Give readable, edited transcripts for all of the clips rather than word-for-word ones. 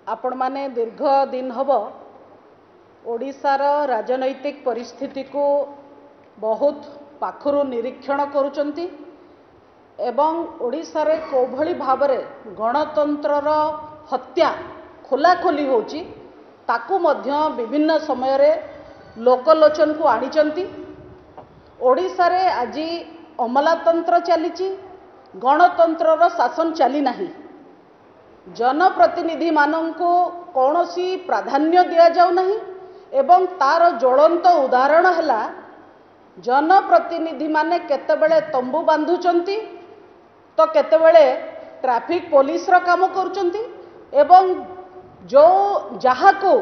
आपण माने दीर्घ दिन हब ओडिशार राजनैतिक परिस्थिति को बहुत पाखरु निरीक्षण करुचंती एवं ओडिशारे कोभली भावरे गणतंत्रर हत्या खोलाखोली होची ताकू मध्य विभिन्न समय रे लोकलोचन को आनिचंती। ओडिशारे आजी अमलातंत्र चलीची, गणतंत्रर शासन चली नाही। जनप्रतिनिधि मानंको कौनसी प्राधान्य दिया जाउ नाही एवं तार ज्वलंत उदाहरण हैला जनप्रतिनिधि माने केतेबेले तंबू बांधुचंती तो केतेबेले ट्रैफिक पुलिस रो काम करूचंती एवं जो जहाको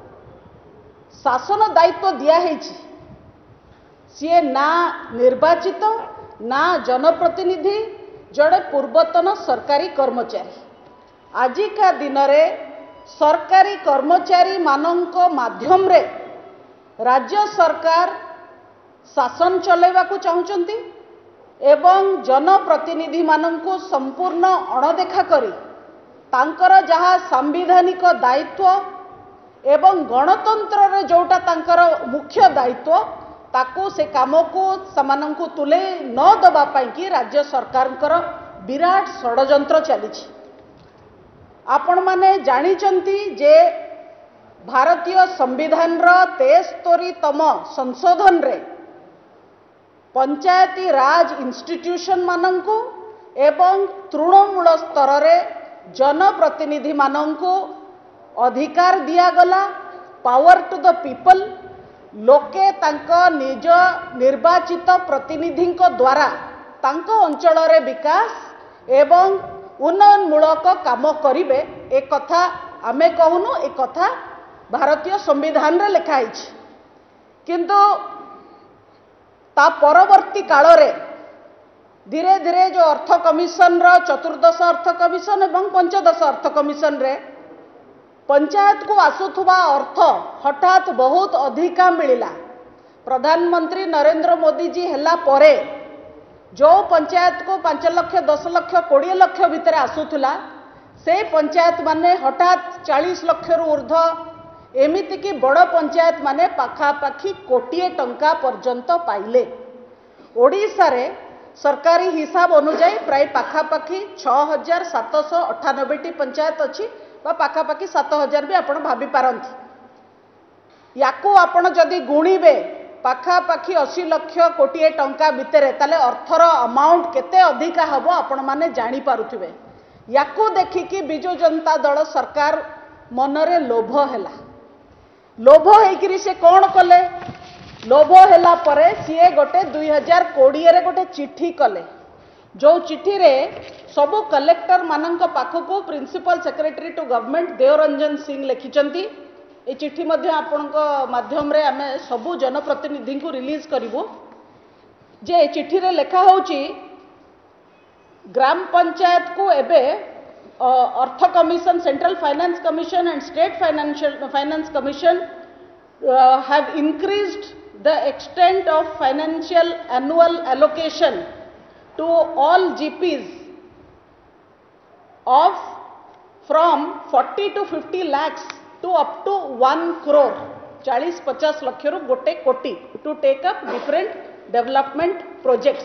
शासन दायित्व दिया हेछि सीए ना निर्वाचित ना जनप्रतिनिधि जड़े पूर्वतन सरकारी कर्मचारी। आजिका दिन रे सरकारी कर्मचारी मानंको माध्यम रे राज्य सरकार शासन चलेवा को चाहुचंती एवं जनप्रतिनिधि मानंको संपूर्ण अणदेखा करी तांकर जहा संवैधानिक दायित्व एवं गणतंत्र रे जोटा तांकर मुख्य दायित्व ताको से काम को समानंको तुले न दबा पाई कि राज्य सरकारकर विराट षडयंत्र चलीछि। आपण माने जानिचंती जे भारतीय संविधान रो 73तम संशोधन रे पंचायती राज इंस्टीट्यूशन मानंको एवं तृणमूल स्तर रे जनप्रतिनिधि मानंको अधिकार दिया गला, पावर टू द पीपल। लोके तांको निज निर्वाचित प्रतिनिधिंको द्वारा तांको अंचल रे विकास एवं उन्नयनमूलक काम करिवे एक कथा आमे कहूनु एक कथा भारतीय संविधान रे लिखा है। किंतु ता परवर्ती काल रे धीरे धीरे जो अर्थ कमिशन रो चतुर्दश अर्थ कमिशन एवं पंचदश अर्थ कमिशन रे पंचायत को आसुथुबा अर्थ हठात बहुत अधिका मिलिला। प्रधानमंत्री नरेंद्र मोदी जी हेला परे जो पंचायत को 5 लाख 10 लाख 20 लाख भितर आसुथुला से पंचायत माने हठात 40 लाख रु ऊर्ध्व एमिति की बड़ पंचायत माने पाखापाखी कोटिए टंका पर्यंत पाइले। ओडिशा रे सरकारी हिसाब अनुसार प्राय पाखापाखी 6798 पंचायत अच्छी पाखापाखी 7000 भी आपण भाभी पारंती। याकू आपण जदि गुणिबे पाखापाखी 80 लाख कोटिए टंका भितर ताले अर्थर अमाउंट केते अधिका हबो आपण माने जानी पारुथिबे। याकू देखिकी बिजु जनता दल सरकार मनरे लोभ हैला। लोभ हेकरी से कौन कले? लोभ हैला परे सीए गोटे 2020 रे गोटे चिट्ठी कले जो चिट्ठी रे सबु कलेक्टर मानंक पाखको principal secretary to government Debaranjan Singh लिखिचंती। ए चिट्ठी मध्य आपनक माध्यम रे आमे सबु जनप्रतिनिधि को रिलीज करिवो। जे चिट्ठी रे लेखा होची ग्राम पंचायत को एबे अर्थ commission central finance commission and state finance commission have increased the extent of financial annual allocation to all GPs of from 40 to 50 lakhs to up to 1 crore 40-50 lakh रु गोटे कोटी to take up different development projects.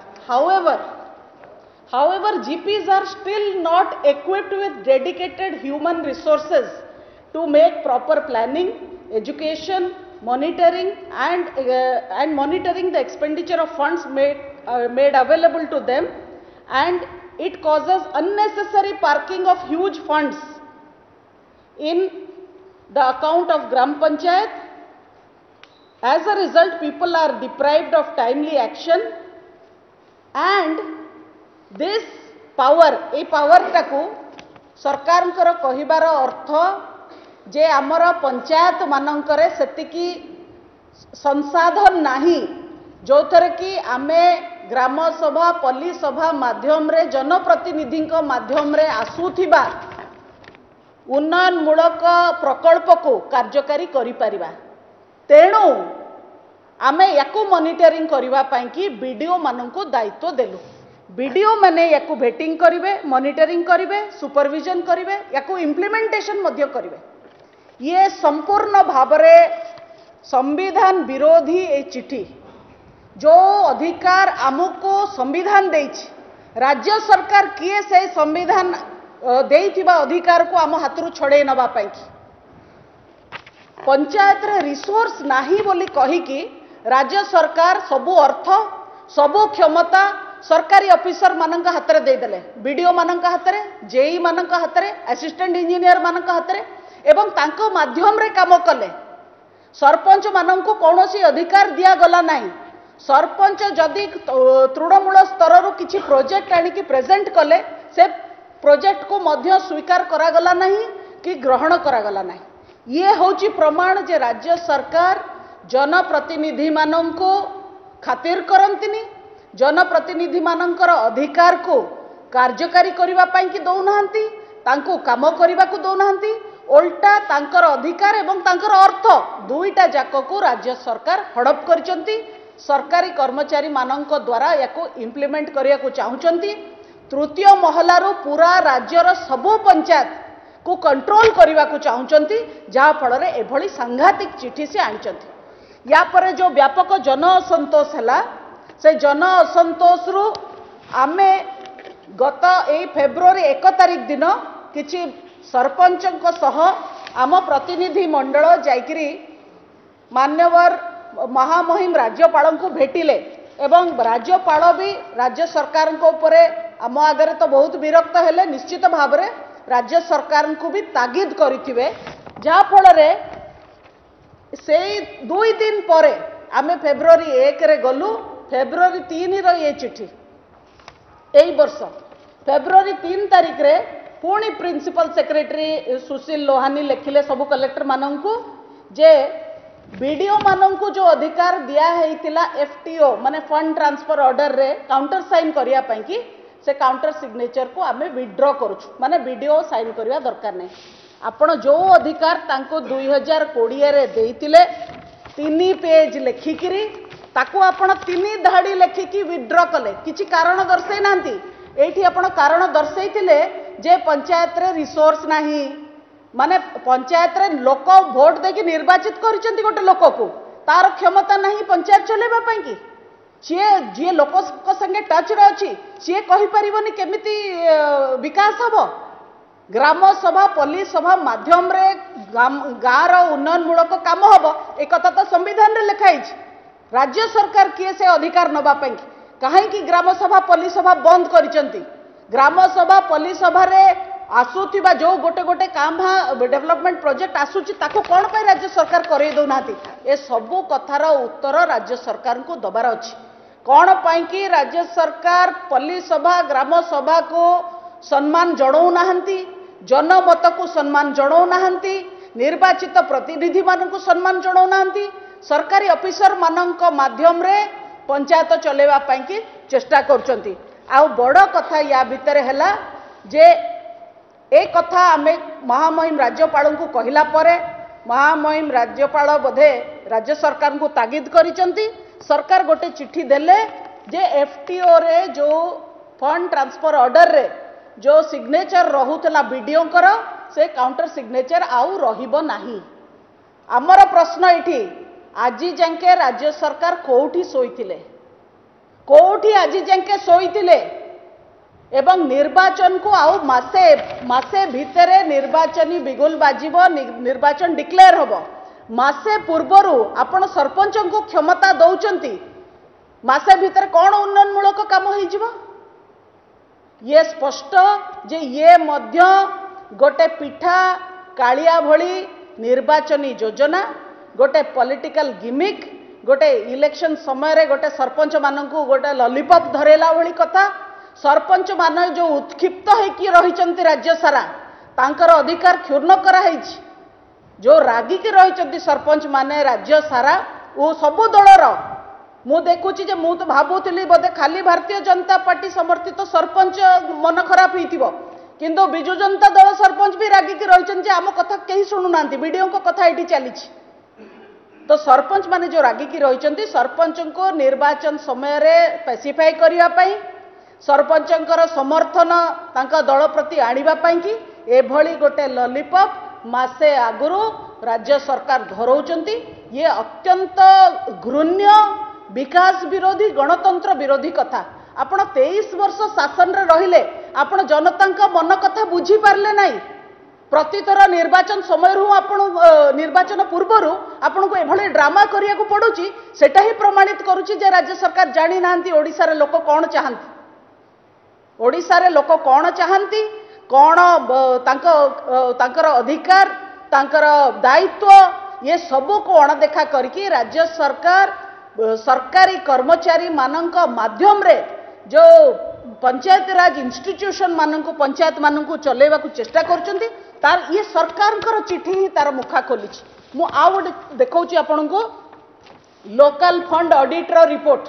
However, GPs are still not equipped with dedicated human resources to make proper planning, education, monitoring and monitoring the expenditure of funds made available to them, and it causes unnecessary parking of huge funds in the account of Gram Panchayat. As a result, people are deprived of timely action, and this power टाकू सरकार कहिबार अर्थ जे आमर पंचायत मानकरे सेतिकी संसाधन नाही जो थरे कि आमे ग्राम सभा पल्ली सभा माध्यम रे जनप्रतिनिधि माध्यम रे आसुथिबा उन्नयनमूलक प्रकल्प को कार्यकारी करि परिबा। तेणु आमे याकू मॉनिटरिंग करिबा पई कि बीडीओ मानंको दायित्व देलु। बीडीओ मैंने या भेटिंग करेंगे, मॉनिटरिंग करेंगे, सुपरविजन करेंगे, या इम्प्लीमेंटेशन करेंगे। ये संपूर्ण भाव संविधान विरोधी ए चिठी जो अधिकार आमको संविधान देछि, राज्य सरकार किए से संविधान देइथिबा अधिकार को आम हाथ छड़े नवा पाई पंचायत रे रिसोर्स नाही बोली कहिकी राज्य सरकार सबु अर्थ सबु क्षमता सरकारी ऑफिसर मानक हाथ में देदेले, बीडीओ मानक हाथ में, जेई मानक हाथ में, असिस्टेंट इंजीनियर मानक हाथ में, एवं तांको माध्यम रे काम कले। सरपंच मानक कौन सी अधिकार दिया गला नहीं। सरपंच जदि तृणमूल स्तर रु किछि प्रोजेक्ट आनिकी प्रेजेंट कले से प्रोजेक्ट को मध्य स्वीकार करागला नहीं कि ग्रहण करागला नहीं। ये होची प्रमाण जे राज्य सरकार जनप्रतिनिधि माननको खातिर करंतिनी, जनप्रतिनिधि मानकर अधिकार को कार्यकारी करबा पई कि दौनांती, तांको काम करबा को दौनांती, उल्टा तांकर अधिकार एवं तांकर अर्थ दुईटा जाक को राज्य सरकार हड़प करचंती। सरकारी कर्मचारी मानक द्वारा याको इम्प्लीमेंट करिया को चाहुचंती। तृतीय महलारू पूरा राज्यर सबो पंचायत को कंट्रोल करने को चाहते, जहाँ फल एभली सांघातिक चिठी से आनिचंती। या परे जो व्यापक जन असंतोष है से जन असंतोष रु आमे गत ए फेब्रुआरी 1 तारिख दिन किछि सरपंचक सह आम प्रतिनिधि मंडल जाइकरी मान्यवर महामहिम राज्यपाल को भेटिले एवं राज्यपाल भी राज्य सरकार को उपरे आम आगे तो बहुत विरक्त हेले। निश्चित भाव में राज्य सरकार को भी तागिद करिथिबे, जहाँ फल से 2 दिन परे आमे फेब्रुआरी 1 रे गलु। फेब्रुआरी 3 रो ये चिठी एई वर्ष फेब्रुआरी 3 तारिख रे पुणी प्रिंसिपल सेक्रेटरी सुशील लोहानी लिखिले सब कलेक्टर माननकु जे बीडीओ माननकु जो अधिकार दिया हेतिला एफटीओ माने फंड ट्रांसफर ऑर्डर रे काउंटर साइन करिया पई कि से काउंटर सिग्नेचर को आमे विड्रॉ करूछु, माने बीडीओ साइन करिया दरकार नै। आपण जो अधिकार तांको 2020 रे देइतिले 3 पेज लेखिकिरी ताकू आपण 3 धाड़ी लेखिकी विड्रॉ कले, किछि कारण दर्शै नांती। एठी आपण कारण दर्शैतिले जे पंचायत रे रिसोर्स नाही, माने पंचायत रे लोक भोट देकी निर्वाचित करिसेंती गोटे लोक को, तार क्षमता नहीं पंचायत चलेबा पई कि जी लोक संगे टच रे अछि सी कहि परिबनी केमिति विकास हबो। ग्राम सभा पल्ली सभा माध्यम रे गाँर उन्नयन मूलक काम हबो, एक कथा तो संविधान रे लिखाई। राज्य सरकार किए से अधिकार नबा पई कहीं ग्राम सभा पल्ली सभा बंद करिसेंती। ग्राम सभा पल्ली सभा रे आसुथिबा जो गोटे गोटे काम डेवलपमेंट प्रोजेक्ट आसुची ताको कोन पे राज्य सरकार करे दो नाती। ए सबु कथार उत्तर राज्य सरकार को दबार अछि। कौन पाई कि राज्य सरकार पल्ली सभा ग्राम सभा को सम्मान जणाऊ नाहंती, जनमत को सम्मान जणाऊ नाहंती, निर्वाचित प्रतिनिधि मानक सम्मान जणाऊ नाहंती, सरकारी ऑफिसर मानक माध्यम रे पंचायत चलेवा पाई कि चेष्टा करचंती। आ बड़ कथा या भितर हैला जे ए कथा आमे महामहिम राज्यपाल को कहला परे महामहिम राज्यपाल बोधे राज्य सरकार को तागिद करिचंती। सरकार गोटे चिट्ठी देले जे एफटीओ रे जो फंड ट्रांसफर ऑर्डर रे जो सिग्नेचर रहुतला बीडीओ कर से काउंटर सिग्नेचर आउ रहिबो नाही। आमर प्रश्न एठी आजी जांके राज्य सरकार कोठी सोईथिले, कोठी आजी जांके सोईथिले एवं निर्वाचन को आउ मासे भितरे निर्वाचनी बिगुल बाजिबो, निर्वाचन डिक्लेयर होबो। मासे पूर्वरु आपण सरपंच को क्षमता दौचंती, मासे भितर कौन उन्नयन मूलक काम हो जिवो। ये स्पष्ट जे ये मध्य गोटे पिठा कालिया भली निर्वाचनी योजना, गोटे पॉलिटिकल गिमिक, गोटे इलेक्शन समय रे गोटे सरपंच माननकु गोटे लॉलीपॉप धरेला भली कथा। सरपंच मान जो उत्क्षिप्त होइकी रहिचंती राज्य सारा तांकर अधिकार क्षुण्ण कराइछि। जो रागिकी रहिचंती सरपंच माने राज्य सारा वो सबु दलर मु देखुची जे मु तो भाबुतली बोधे खाली भारतीय जनता पार्टी समर्थित तो सरपंच मन खराब होइतिबो, किंतु बिजु जनता दल सरपंच भी रागिकी रहिचंती जे आम कथा केही सुनु नांती, वीडियो को कथा एठी चलीछि। तो सरपंच माने जो रागिकी रहिचंती सरपंच को निर्वाचन समय रे स्पेसिफाई करिया पई सरपंचंकर समर्थन तांका दल प्रति आनिबा पाई कि एभली गोटे लॉलीपॉप मासे आगुरु राज्य सरकार धरौचंती। ये अत्यंत घृण्य विकास विरोधी गणतंत्र विरोधी कथा। आपण 23 वर्ष शासन रे रहिले आपण जनता मन कथा बुझी पारले नाही। प्रतिथर निर्वाचन समय आपण निर्वाचन पूर्वर आपन को एभली ड्रामा करिया को पड़ुची। सेटा ही प्रमाणित करूची जे राज्य सरकार जानी नांती ओडिसा रे लोक कोन चाहंती, ओडिसा रे लोक कोन चाहंती, कोन तांकर अधिकार तांकर दायित्व ये सबू को अणदेखा करके राज्य सरकार सरकारी कर्मचारी मानक माध्यम रे जो पंचायत राज इंस्टीट्यूशन मानक पंचायत मानक चलेवा को चेष्टा करचंती। तार ये सरकार चिठी ही तार मुखा खोली। मु आउ देखौची आपन को लोकल फंड ऑडिटर रिपोर्ट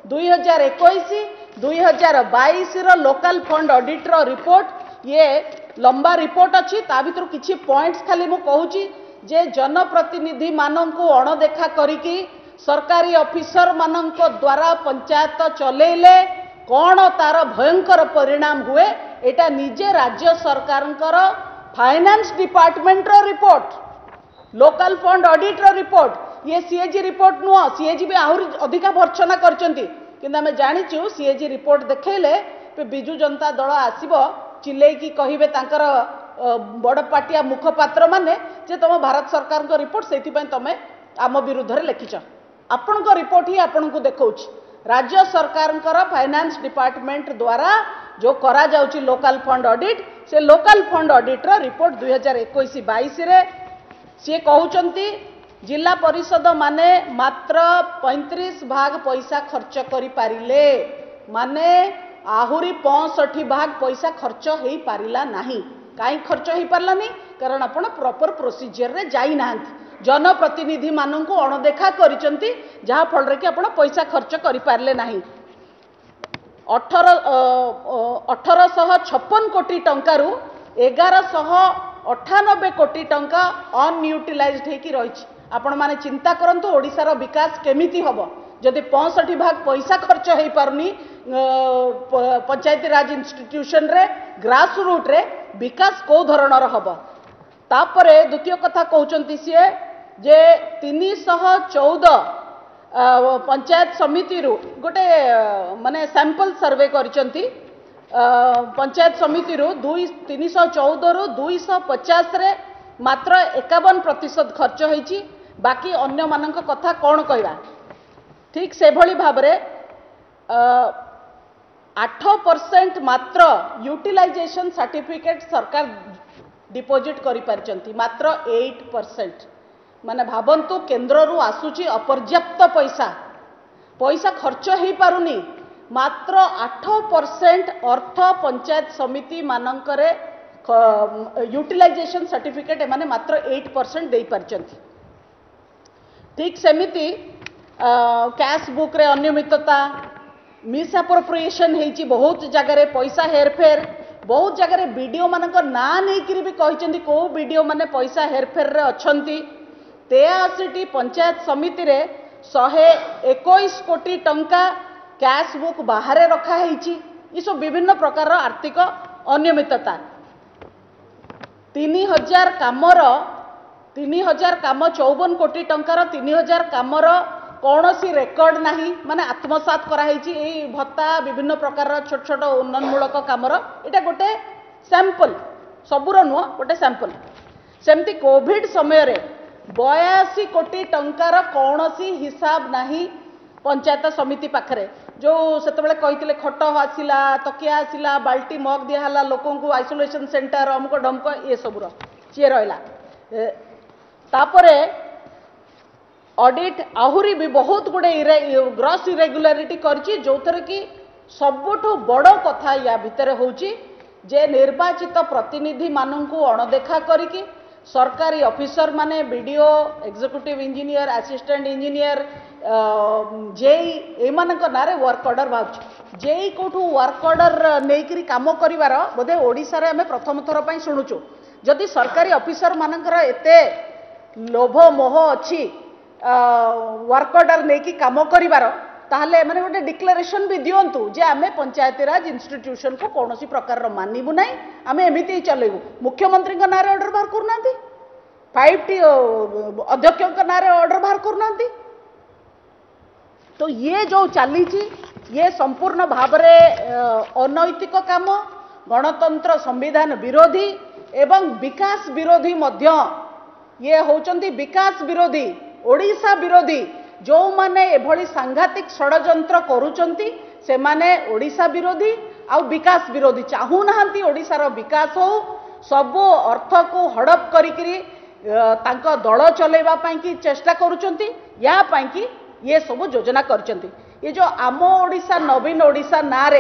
2021-2022 रो लोकल फंड ऑडिटर रिपोर्ट। ये लंबा रिपोर्ट अच्छी ता भीतर किछि पॉइंट्स खाली मु कहूची जे जनप्रतिनिधि मानक अणदेखा करिकी सरकारी ऑफिसर मानक द्वारा पंचायत चलेले कौन तार भयंकर परिणाम हुए एटा निजे राज्य सरकार फाइनेंस डिपार्टमेंट रो report local fund auditor report. ये सीएजी रिपोर्ट नुह, सीएजी भी आहरी अधिका भर्सना करचंती किंतु आमे जानिचु सीएजी रिपोर्ट देखैले बिजु जनता दल आसीबो चिल्लै की कहिबे तांकर बड़ पाटिया मुखपात्र माने जे तुम भारत सरकार को रिपोर्ट से तुम आम विरुद्ध रे लिखिछ। आपण को रिपोर्ट ही आपण को देखौछि राज्य सरकार फाइनेंस डिपार्टमेंट द्वारा जो करा जाउछि लोकल फंड ऑडिट। से लोकल फंड ऑडिटर रिपोर्ट 2021-22 रे से कहउचंती जिला परिषद माने मात्र 35 भाग पैसा खर्च करि पारिले, माने आहुरी 65 भाग पैसा खर्च हेई पारिला नाही। काई खर्च हेई पारला नहीं कारण आपण प्रॉपर प्रोसीजर रे जाई नाहंती, जनप्रतिनिधि मानन को अणदेखा करिसंती जहा फल रे कि आपण पैसा खर्च करि पारले नाही। 1856 कोटी टंकारु 1198 कोटी टंका अनयूटिलाइज्ड हेकी रहिछि। आपण माने चिंता करंतु ओडिसा रो विकास केमिति हबो जदि 65 भाग पैसा खर्च हेई पारुनी पंचायती राज इंस्टीट्यूशन रे ग्रास रूट रे विकास को धरणर हबो। तापरे द्वितीय कथा कहउचंती से जे 314 पंचायत समिति रु गोटे माने सैंपल सर्वे करिसंती। पंचायत समिति रु 314 रु 250 रे मात्र 51% खर्च होईची। बाकी अन्य मानक कथा कौन कहवा। ठीक से भली भाबरे 8% मात्र यूटिलाइजेशन सर्टिफिकेट सरकार डिपोजिट करि पारचंती, मात्र 8%। माने भाबंतु केंद्र रु आसुची अपर्याप्त पैसा, पैसा खर्च हेई पारुनी, मात्र 8% अर्थ पंचायत समिति मानकरे यूटिलाइजेशन सर्टिफिकेट एमाने मात्र 8% देई पारचंती। ठीक सेमिति कैश बुक रे अनियमितता, मिस अप्रोप्रिएशन हेची बहुत जगह रे पैसा हेरफेर, बहुत जगह रे वीडियो मानक ना नहीं करी भी कहिसंती को वीडियो माने पैसा हेरफेर रे अछंती। 83 पंचायत समिति रे 121 कोटी टंका कैश बुक बाहर रखा हेची। ये सब विभिन्न प्रकार आर्थिक अनियमितता। 3000 कामर 3000 काम 54 कोटी टंकार 3000 कामर कौन सी रेकर्ड नहीं, माने आत्मसात कराई भत्ता विभिन्न प्रकार छोट छोट उन्नयनमूलक कामर। एटा गोटे सैंपल, सबूर नुह गोटे सैंपल। सेमती कोविड समय रे 82 कोटी टंकार कौन सी हिसाब नहीं पंचायत समिति पाखरे। जो सेतबेले कहितले खट आसिला, तकिया आसिला, बाल्टी मग दियाला लोकों को आइसोलेशन सेंटर अमुक डमक ये सबूर सी रहा। तापरे ऑडिट आहुरी भी बहुत गुड़े ग्रॉस इरेगुलारिटी करछि, जो थर कि सबुठु बड़ कथा या भितर होछि जे निर्वाचित प्रतिनिधि माननकु अणदेखा करिकि सरकारी ऑफिसर माने BDO, executive engineer, assistant engineer, JE एमानक नारे वर्क ऑर्डर बाउछ। जेई कोठु वर्क ऑर्डर नेकरी काम करिवार बोधे ओडिसा रे हमें प्रथम थर पई सुनुचु। जदि सरकारी ऑफिसर मानकर एते लोभ मोह अछि वर्क ऑर्डर नेकी काम करिवार, ताहले माने गोटे डिक्लेरेशन भी दियंतु जे आमे पंचायती राज इंस्टीट्यूशन को कौन प्रकार मानबू ना आम एमती चलेबू मुख्यमंत्री ना ऑर्डर बाहर करना 5टी अध्यक्ष ना ऑर्डर बाहर करना तो ये जो चली ये संपूर्ण भाव अनैतिक काम गणतंत्र संविधान विरोधी एवं विकास विरोधी मध्य ये होचंती विकास विरोधी ओडिशा विरोधी जो माने एभली सांघातिक षडयंत्र करूचंती से माने ओडिशा विरोधी आ विकास विरोधी चाहू नाहंती ओडिशार विकास हो सब अर्थ को हड़प करिकरी तांको दल चलेबा पई की चेष्टा करूचंती या पई की ये सब योजना करचंती ये जो आम ओडिशा नवीन ओडिशा नारे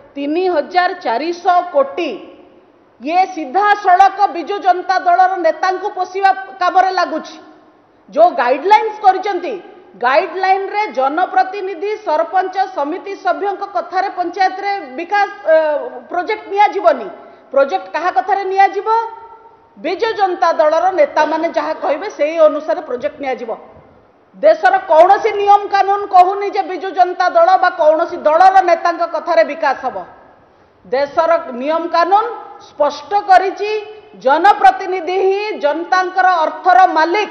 3400 कोटी ये सीधा सड़क बिजु जनता दलर नेता को पोषिबा काम लगुच जो गाइडलाइंस करचंती गाइडलाइन रे जनप्रतिनिधि सरपंच समिति सभ्यों कथार पंचायत रे विकास प्रोजेक्ट निया जीवनी प्रोजेक्ट कहा कथार निया जीव बिजु जनता दलर नेता माने जहाँ कहिबे सेही अनुसार प्रोजेक्ट निया जीव देशर कौन नियम कानून कहूनी जे बिजु जनता दल बा कौन दलर नेता कथार विकास हम देशर नियम कानून स्पष्ट करिछि जनप्रतिनिधि ही जनतांकर अर्थर मालिक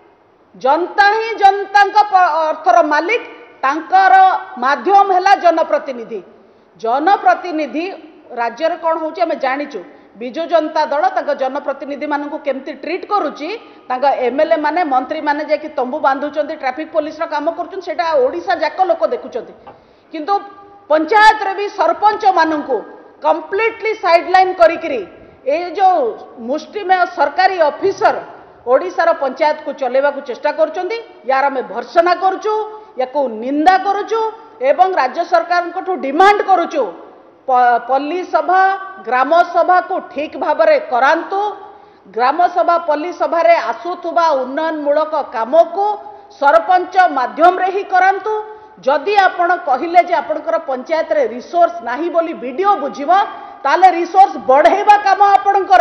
जनता ही जनता अर्थर मालिक तांकर माध्यम है जनप्रतिनिधि जनप्रतिनिधि राज्य कौन होची आम जानिचु बिजु जनता दल तक जनप्रतिनिधि मानक केमती ट्रीट करुच्ची एमएलए माने मंत्री माने जाकि तंबू बांधुचंती ट्रैफिक पुलिस काम करुचंती सेटा ओडिशा जाक लोक देखुचंती किंतु पंचायत रे भी सरपंच मानक कंप्लीटली साइडलाइन करिकरी ए जो मुष्टिमेय सरकारी ऑफिसर ओडिशार पंचायत को चलेबा को चेष्टा करुचंती यार आम भर्सना करुचु या निंदा करुचु एवं राज्य सरकार को डिमांड करुचु पल्ली सभा ग्राम सभा को ठीक भाव में करांतु ग्राम सभा पल्ली सभा रे आसुथुबा उन्नयन मूलक काम को सरपंच माध्यम रे ही करांतु जदि आपण कहिले जे आपणकर पंचायत रे रिसोर्स नाही बोली वीडियो बुझिबो ताले रिसोर्स बढ़ेबा काम आपणकर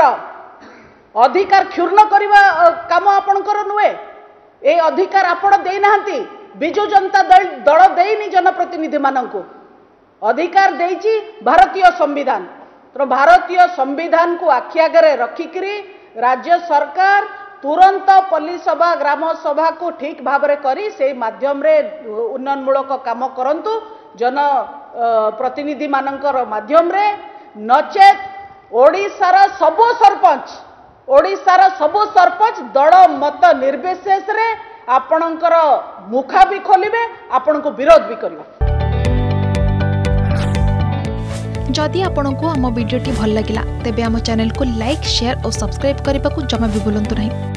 अधिकार क्षुर्ण करने काम आपणकर नुहे ए अधिकार आपण देई नाहंती बिजु जनता दल देनी जनप्रतिनिधि माननकु अधिकार देइछि भारतीय संविधान तो भारतीय संविधान को आखि आगे रखिकरी राज्य सरकार तुरंत पल्ली सभा ग्राम सभा को ठीक भाव में करी से माध्यम रे उन्नयन मूलक काम करंतु जन प्रतिनिधि मानकर माध्यम रे नचेत ओडिशार सबो सरपंच दल मत निर्विशेष रे आपणकर मुखा भी खोलिबे आपण को विरोध भी करिवे जदि आपंक आम भिडी भल लगा तेब आम चैनल को लाइक शेयर और सब्सक्राइब करने को जमा भी भूलु नहीं।